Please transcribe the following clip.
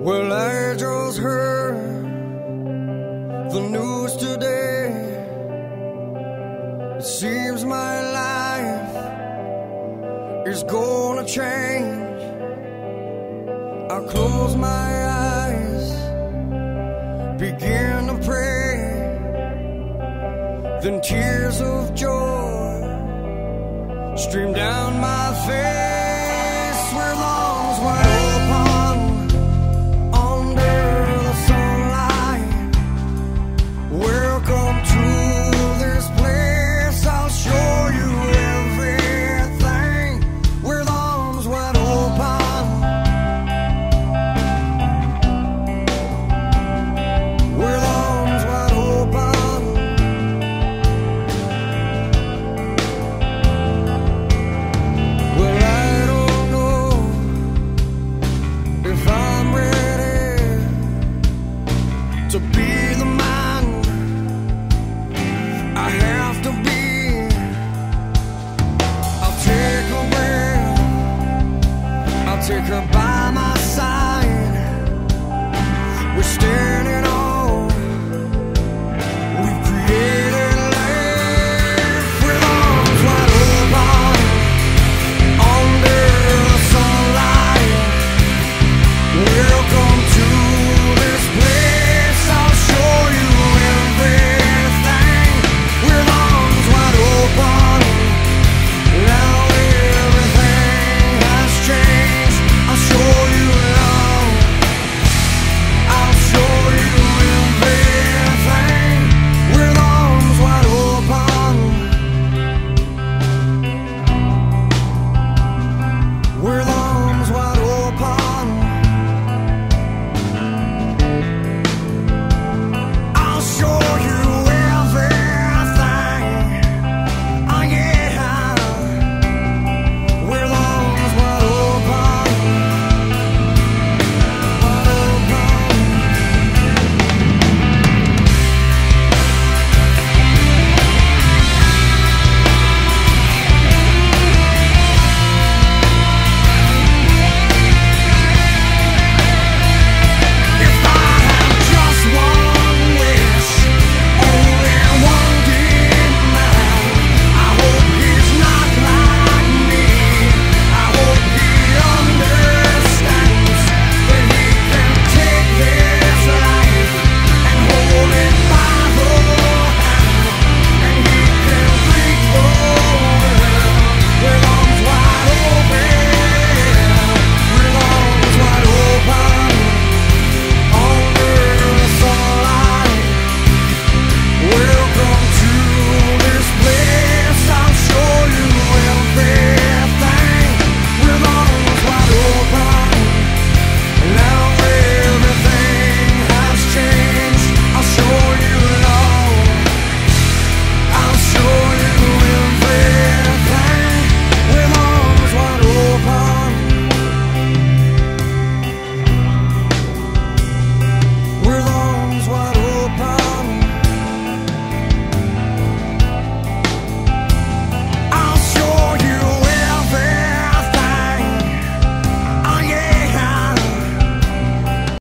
Well, I just heard the news today. It seems my life is gonna change. I close my eyes, begin to pray, then tears of joy stream down my face. Where lungs wide open under the sunlight. Welcome to this place, I'll show you everything. With arms wide open, with arms wide open. Well, I don't know if I'm ready to be the man I have to be. I'll take a breath, I'll take a bite.